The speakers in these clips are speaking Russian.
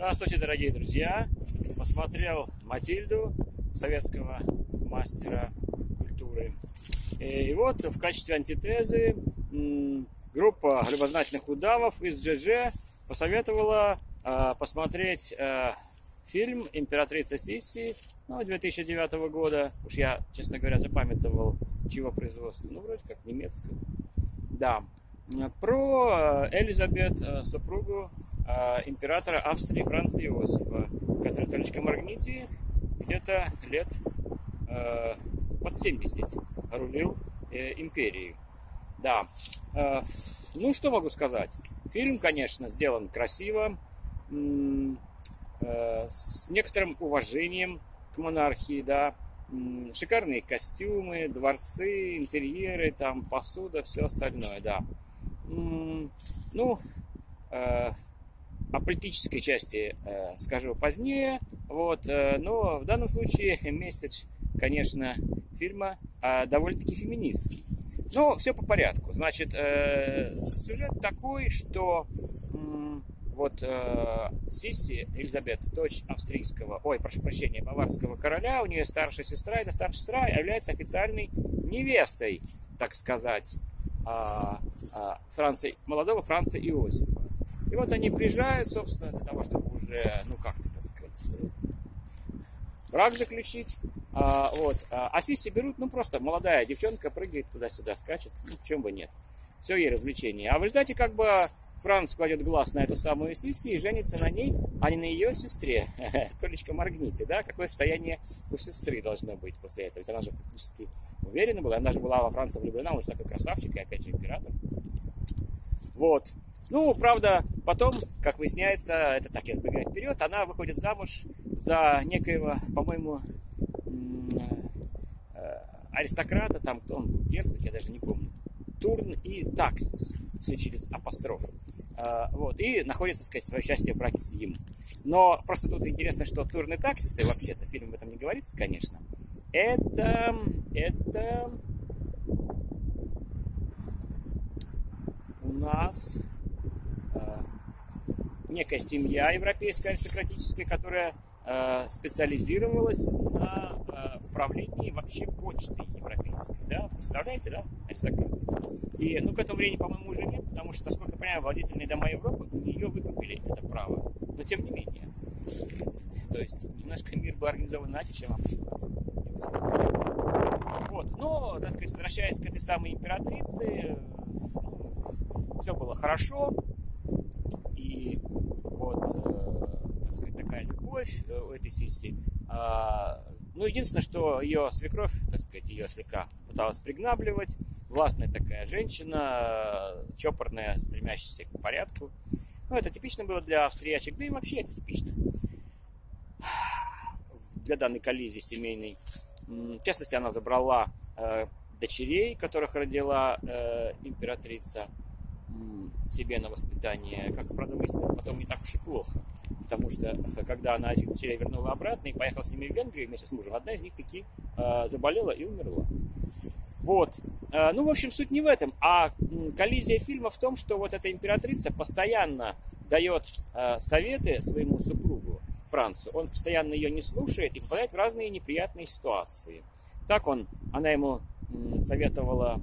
Здравствуйте, дорогие друзья! Посмотрел «Матильду» советского мастера культуры. И вот в качестве антитезы группа любознательных удавов из ЖЖ посоветовала посмотреть фильм «Императрица Сисси» 2009 года. Уж я, честно говоря, запамятовал, чего производства. Ну, вроде как немецкого. Да. Про Элизабет, супругу императора Австрии Франца Иосифа, который, только моргните, где-то лет под 70 рулил империей. Да. Ну, что могу сказать? Фильм, конечно, сделан красиво, с некоторым уважением к монархии, да. Шикарные костюмы, дворцы, интерьеры, там посуда, все остальное, да. Ну, о политической части скажу позднее, вот, но в данном случае месседж, конечно, фильма довольно-таки феминистский. Но все по порядку. Значит, сюжет такой, что вот Сисси, Элизабет, дочь австрийского, прошу прощения, баварского короля, у нее старшая сестра, эта старшая сестра является официальной невестой, так сказать, молодого Франца Иосифа. И вот они приезжают, собственно, для того, чтобы уже, как-то, так сказать, брак заключить. А Сисси берут, просто молодая девчонка, прыгает туда-сюда, скачет, почему бы нет. Все ей развлечение. А в результате, как бы, Франц кладет глаз на эту самую Сисси и женится на ней, а не на ее сестре. Толечка моргните, да? Какое состояние у сестры должно быть после этого? Ведь она же фактически уверена была, она же была во Франца влюблена, он же такой красавчик и опять же император. Вот. Правда, потом, как выясняется, это так, я сбегаю вперед, она выходит замуж за некоего, по-моему, аристократа, там, кто он был, герцог, я даже не помню, Турн и Таксис, все через апостроф. Вот, и находится, так сказать, свое счастье в браке с ним. Но просто тут интересно, что Турн и Таксис, и вообще-то в фильме об этом не говорится, конечно, это у нас некая семья европейская аристократическая, которая специализировалась на управлении вообще почтой европейской, да, представляете, да, аристократы. И, к этому времени, по-моему, уже нет, потому что, насколько я понимаю, владетельные дома Европы у нее выкупили это право, но тем не менее. То есть, немножко мир был организован иначе, чем у нас. Вот, но, так сказать, возвращаясь к этой самой императрице, все было хорошо, и вот, так сказать, такая любовь у этой Сисси. Единственное, что ее свекровь, так сказать, ее слегка пыталась пригнабливать. Властная такая женщина, чопорная, стремящаяся к порядку. Это типично было для австриячек, да и вообще это типично для данной коллизии семейной. В частности, она забрала дочерей, которых родила императрица, себе на воспитание, как, правда, выяснилось, потом не так уж и плохо. Потому что, когда она этих дочерей вернула обратно и поехала с ними в Венгрию вместе с мужем, одна из них таки заболела и умерла. Вот. В общем, суть не в этом, а коллизия фильма в том, что вот эта императрица постоянно дает советы своему супругу Францу. Он постоянно ее не слушает и попадает в разные неприятные ситуации. Так она ему советовала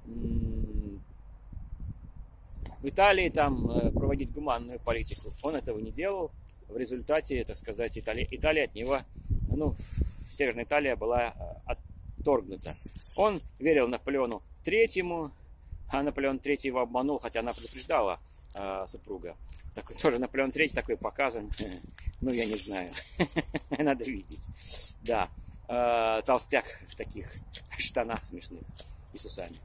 в Италии там проводить гуманную политику. Он этого не делал. В результате, так сказать, Италия от него, Северная Италия была отторгнута. Он верил Наполеону III, а Наполеон III его обманул, хотя она предупреждала супруга. Такой, тоже Наполеон III такой показан. Я не знаю. Надо видеть. Да. Толстяк в таких штанах смешных и с усами.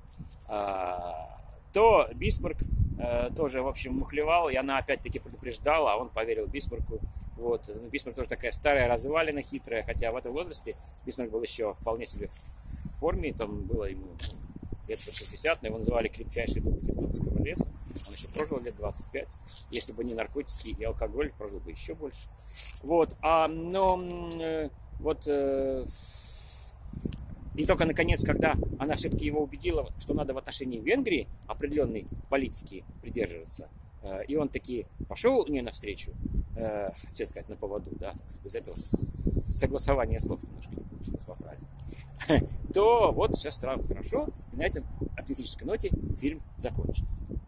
То Бисмарк тоже, в общем, мухлевал, и она опять-таки предупреждала, а он поверил Бисмарку. Вот. Бисмарк тоже такая старая развалина, хитрая, хотя в этом возрасте Бисмарк был еще вполне себе в форме, там было ему лет по 60, но его называли крепчайший дух Тевтонского леса. Он еще прожил лет 25. Если бы не наркотики и алкоголь, прожил бы еще больше. Вот. И только, наконец, когда она все-таки его убедила, что надо в отношении Венгрии определенной политики придерживаться, и он таки пошел у нее навстречу, хотел сказать, на поводу, да, без этого согласования слов немножко не получилось во фразе, то вот все стало хорошо, и на этом оптимистической ноте фильм закончится.